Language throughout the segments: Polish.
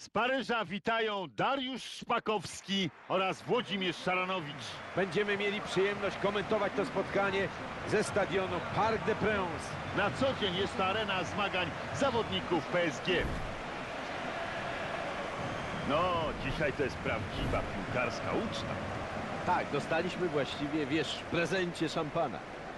Z Paryża witają Dariusz Szpakowski oraz Włodzimierz Szaranowicz. Będziemy mieli przyjemność komentować to spotkanie ze stadionu Parc des Princes. Na co dzień jest to arena zmagań zawodników PSG. No, dzisiaj to jest prawdziwa piłkarska uczta. Tak, dostaliśmy właściwie, wiesz, w prezencie szampana.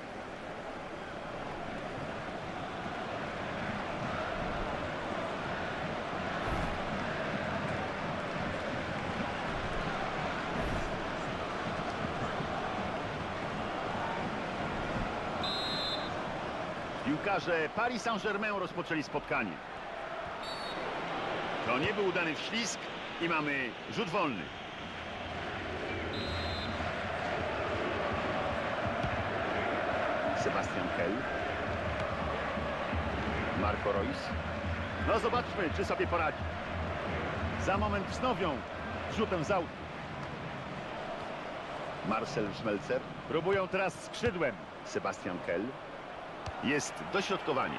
Piłkarze Paris Saint-Germain rozpoczęli spotkanie. To nie był udany wślizg i mamy rzut wolny. Sebastian Kell. Marco Reus. No zobaczmy, czy sobie poradzi. Za moment wznowią rzutem z autu. Marcel Schmelzer. Próbują teraz skrzydłem. Sebastian Kell. Jest dośrodkowanie.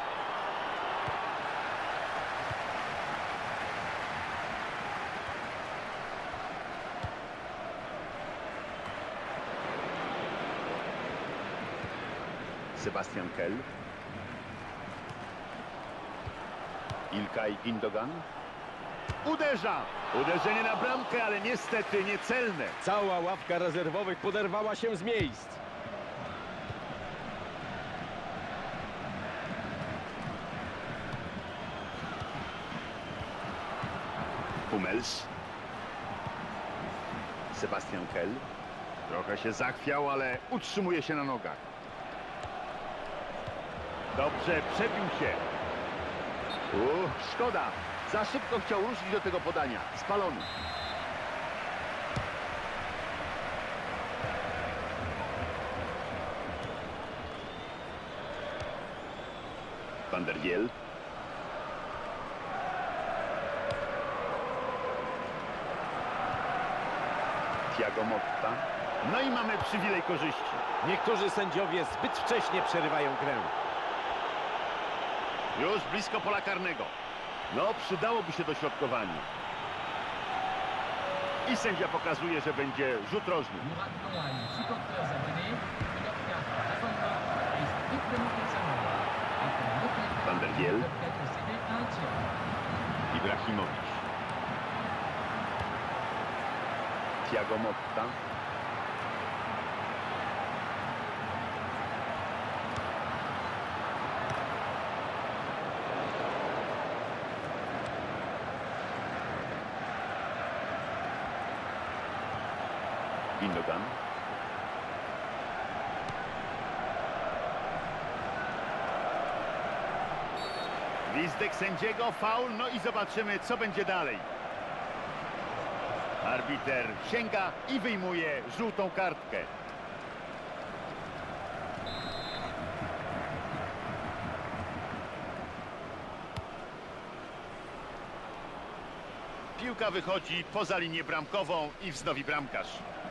Sebastian Kell. Ilkay Gündoğan. Uderza! Uderzenie na bramkę, ale niestety niecelne. Cała ławka rezerwowych poderwała się z miejsc. Hummels. Sebastian Kell. Trochę się zachwiał, ale utrzymuje się na nogach. Dobrze, przebił się. Szkoda. Za szybko chciał ruszyć do tego podania. Spalony. Van der Wiel. Thiago Motta. No i mamy przywilej korzyści. Niektórzy sędziowie zbyt wcześnie przerywają grę. Już blisko pola karnego. No, przydałoby się dośrodkowanie. I sędzia pokazuje, że będzie rzut rożny. Van der Wiel. Ibrahimowicz. Thiago Motta. Gündoğan. Gwizdek sędziego, faul, no i zobaczymy, co będzie dalej. Arbiter sięga i wyjmuje żółtą kartkę. Piłka wychodzi poza linię bramkową i wznowi bramkarz.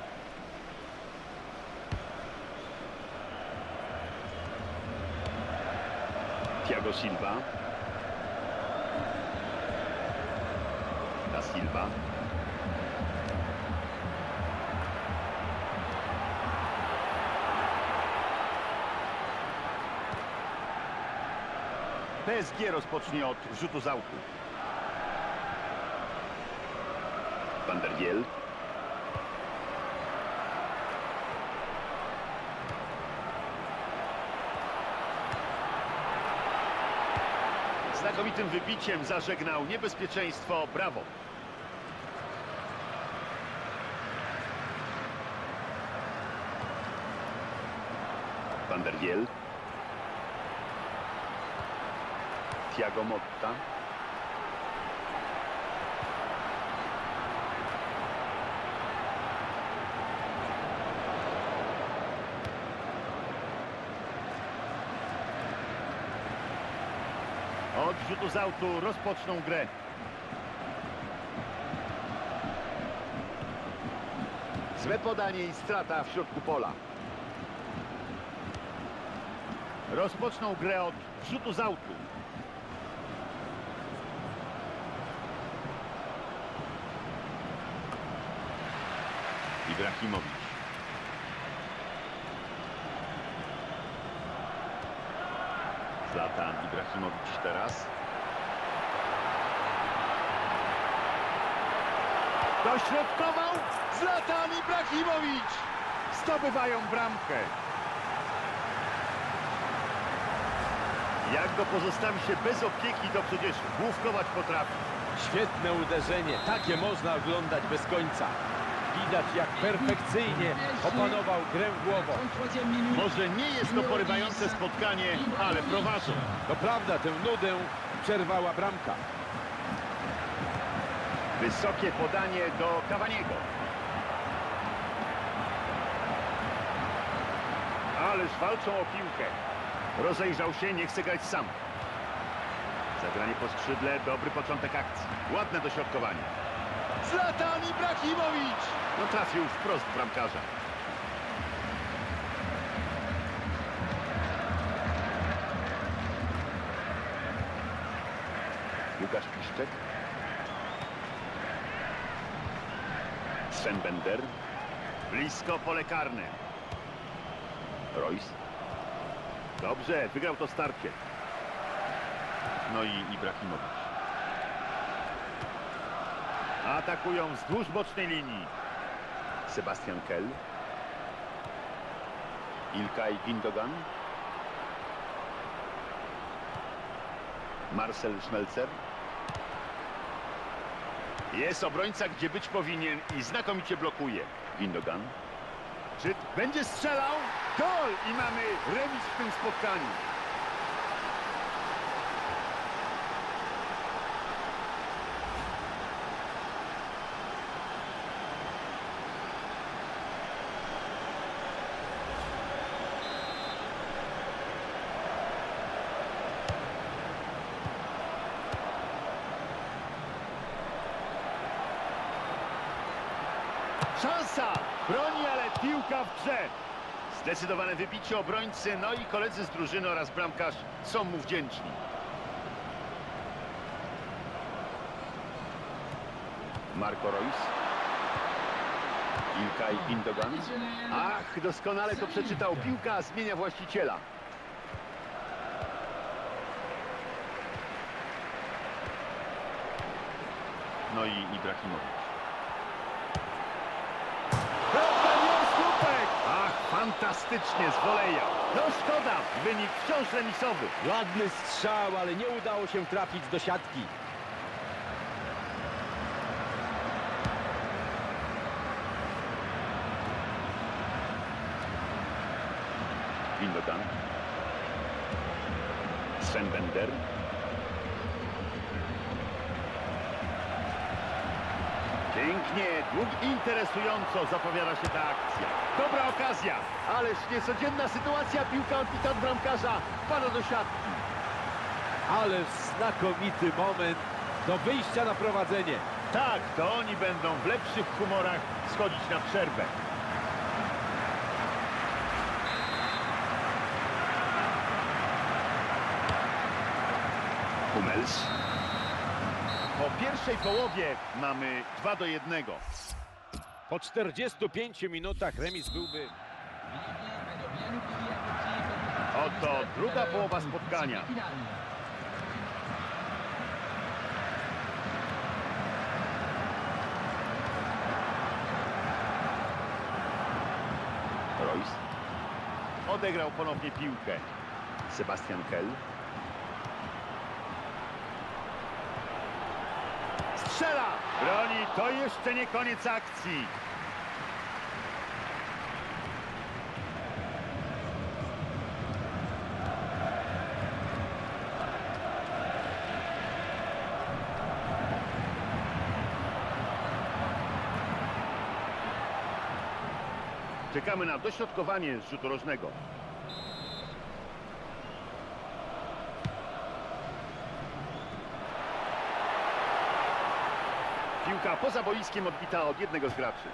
Thiago Silva. Da Silva. PSG rozpocznie od rzutu z autu. Van der Wiel. Znakomitym wybiciem zażegnał niebezpieczeństwo. Brawo. Van der Wiel. Thiago Motta. Od rzutu z autu rozpoczną grę. Złe podanie i strata w środku pola. Rozpoczną grę od rzutu z autu. Ibrahimowicz. Zlatan Ibrahimowicz teraz. Dośrodkował Zlatan Ibrahimowicz. Zdobywają bramkę. Jak go pozostawi się bez opieki, to przecież główkować potrafi. Świetne uderzenie. Takie można oglądać bez końca. Widać, jak perfekcyjnie opanował grę głową. Może nie jest to porywające spotkanie, ale prowadzą. To prawda, tę nudę przerwała bramka. Wysokie podanie do Cavaniego. Ależ walczą o piłkę. Rozejrzał się, nie chce grać sam. Zagranie po skrzydle, dobry początek akcji. Ładne dośrodkowanie. Zlatan Ibrahimowicz! No trafił wprost w bramkarza. Łukasz Piszczek. Sven Bender. Blisko pole karne. Royce. Dobrze, wygrał to starcie. No i Ibrahimowicz. Atakują wzdłuż bocznej linii. Sebastian Kell. Ilkay Gündoğan. Marcel Schmelzer. Jest obrońca, gdzie być powinien i znakomicie blokuje. Gündoğan. Czy będzie strzelał? Gol! I mamy remis w tym spotkaniu. Szansa! Broni, ale piłka w grze. Zdecydowane wybicie obrońcy, no i koledzy z drużyny oraz bramkarz są mu wdzięczni. Marco Royce. Ilkay Gündoğan. Ach, doskonale to przeczytał. Piłka zmienia właściciela. No i Ibrahimowicz. Ach, fantastycznie z woleja. No szkoda, wynik wciąż remisowy. Ładny strzał, ale nie udało się trafić do siatki. Gündoğan. Sven Bender. Pięknie, interesująco zapowiada się ta akcja. Dobra okazja, ależ niecodzienna sytuacja. Piłka odbita od bramkarza, wpada do siatki. Ale znakomity moment do wyjścia na prowadzenie. Tak, to oni będą w lepszych humorach schodzić na przerwę. Hummels. Po pierwszej połowie mamy 2-1. Po 45 minutach remis byłby... Oto druga połowa spotkania. Royce. Odegrał ponownie piłkę. Sebastian Kell. Strzela! Broni, to jeszcze nie koniec akcji. Czekamy na dośrodkowanie z rzutu rożnego. Piłka poza boiskiem odbita od jednego z graczy.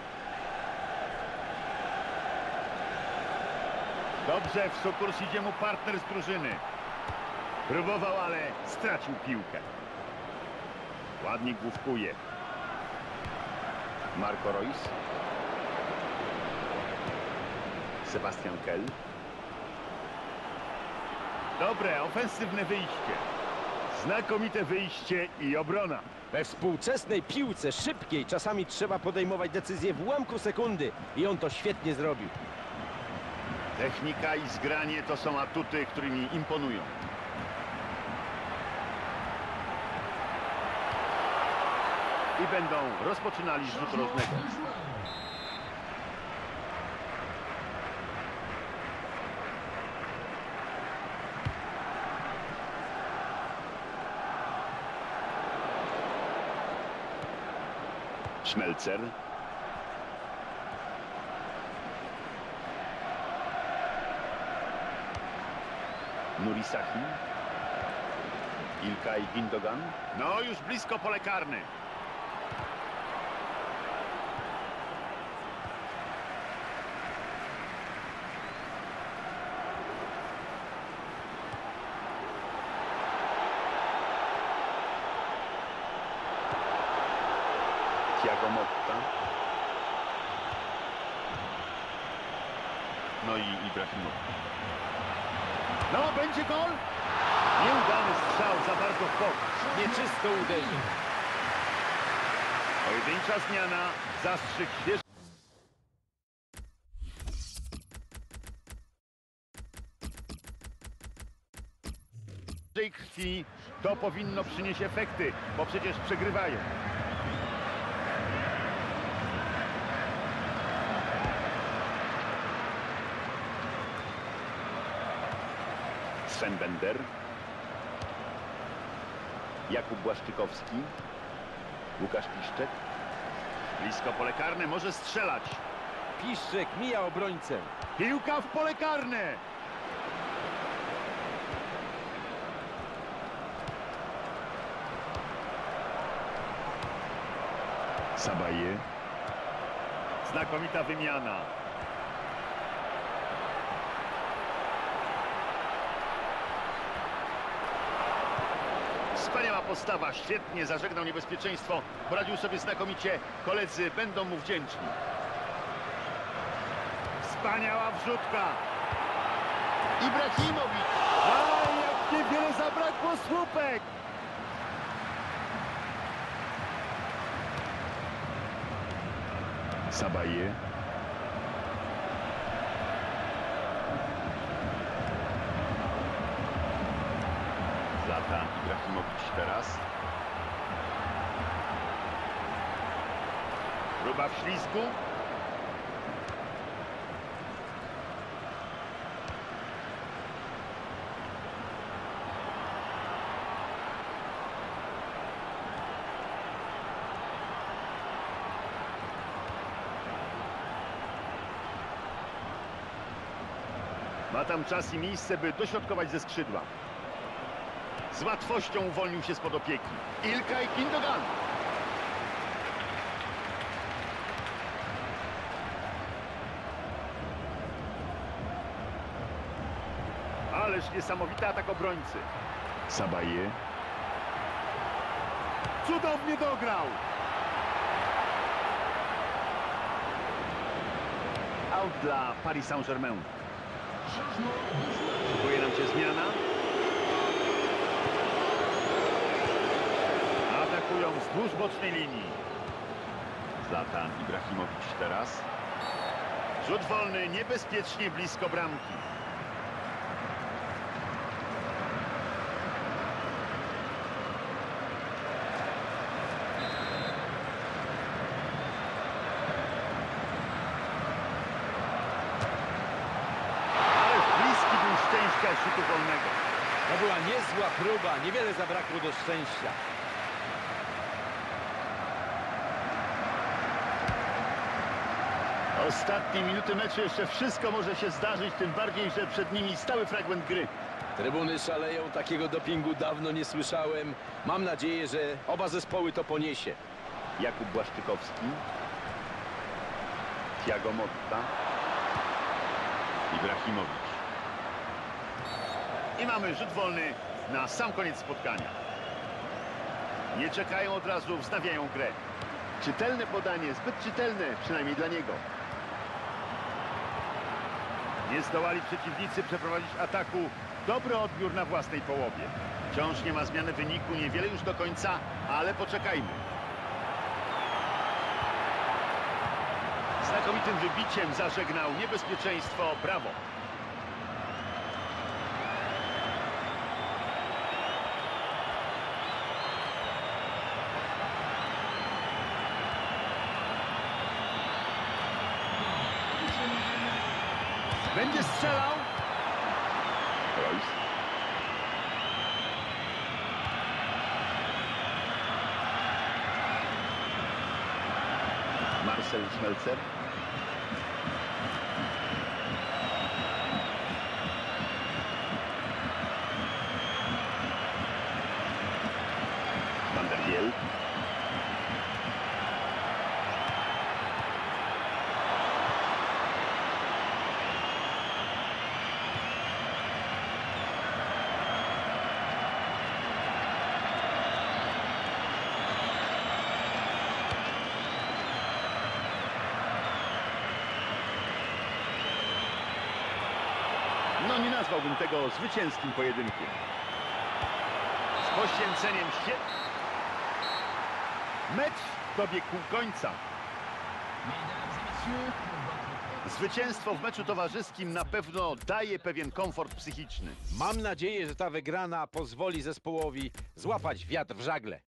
Dobrze, w sukurs idzie mu partner z drużyny. Próbował, ale stracił piłkę. Ładnie główkuje. Marco Royce. Sebastian Kell. Dobre, ofensywne wyjście. Znakomite wyjście i obrona. We współczesnej piłce szybkiej czasami trzeba podejmować decyzje w ułamku sekundy i on to świetnie zrobił. Technika i zgranie to są atuty, którymi imponują. I będą rozpoczynali rzut rożnego. Schmelzer. Nuri Sahin. Ilkay Gündoğan. No, już blisko pole karne. Thiago Motta. No i Ibrahimovic. No, będzie gol! Nieudany strzał, za bardzo w bok. Nieczysto uderzył. Pojedyncza zmiana, zastrzyk świeży. W krwi to powinno przynieść efekty, bo przecież przegrywają. Sven Bender. Jakub Błaszczykowski. Łukasz Piszczek. Blisko pole karne, może strzelać. Piszczek mija obrońcę. Piłka w pole karne. Sabaye. Znakomita wymiana. Wspaniała postawa, świetnie zażegnał niebezpieczeństwo, poradził sobie znakomicie, koledzy będą mu wdzięczni. Wspaniała wrzutka. Ibrahimovic. A jak niewiele zabrakło słupek. Sabaye. Zlatan Ibrahimovic teraz. Próba w ślizgu. Ma tam czas i miejsce, by dośrodkować ze skrzydła. Z łatwością uwolnił się spod opieki. Ilkay Gündoğan. Ależ niesamowity atak obrońcy. Sabaye. Cudownie dograł. Out dla Paris Saint-Germain. Szykuje nam się zmiana. Atakują wzdłuż bocznej linii. Zlatan Ibrahimovic teraz. Rzut wolny niebezpiecznie blisko bramki. Rzutu wolnego. To była niezła próba, niewiele zabrakło do szczęścia. Ostatnie minuty meczu, jeszcze wszystko może się zdarzyć, tym bardziej, że przed nimi stały fragment gry. Trybuny szaleją, takiego dopingu dawno nie słyszałem. Mam nadzieję, że oba zespoły to poniesie. Jakub Błaszczykowski. Thiago Motta. Ibrahimovic. I mamy rzut wolny na sam koniec spotkania. Nie czekają od razu, wznawiają grę. Czytelne podanie, zbyt czytelne, przynajmniej dla niego. Nie zdołali przeciwnicy przeprowadzić ataku. Dobry odbiór na własnej połowie. Wciąż nie ma zmiany wyniku, niewiele już do końca, ale poczekajmy. Znakomitym wybiciem zażegnał niebezpieczeństwo. Brawo! Będzie strzelał. Royce. Marcel Schmelzer. Van der Biel. No nie nazwałbym tego zwycięskim pojedynkiem. Z poświęceniem się. Mecz dobiegł końca. Zwycięstwo w meczu towarzyskim na pewno daje pewien komfort psychiczny. Mam nadzieję, że ta wygrana pozwoli zespołowi złapać wiatr w żagle.